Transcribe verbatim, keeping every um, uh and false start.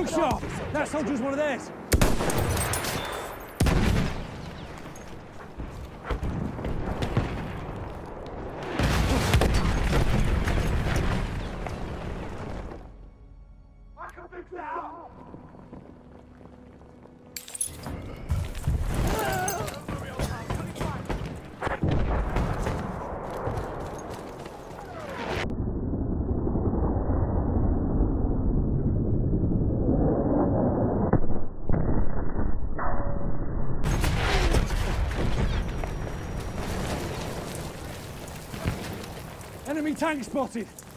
shot! That soldier's one of theirs! I can fix that! Enemy tank spotted!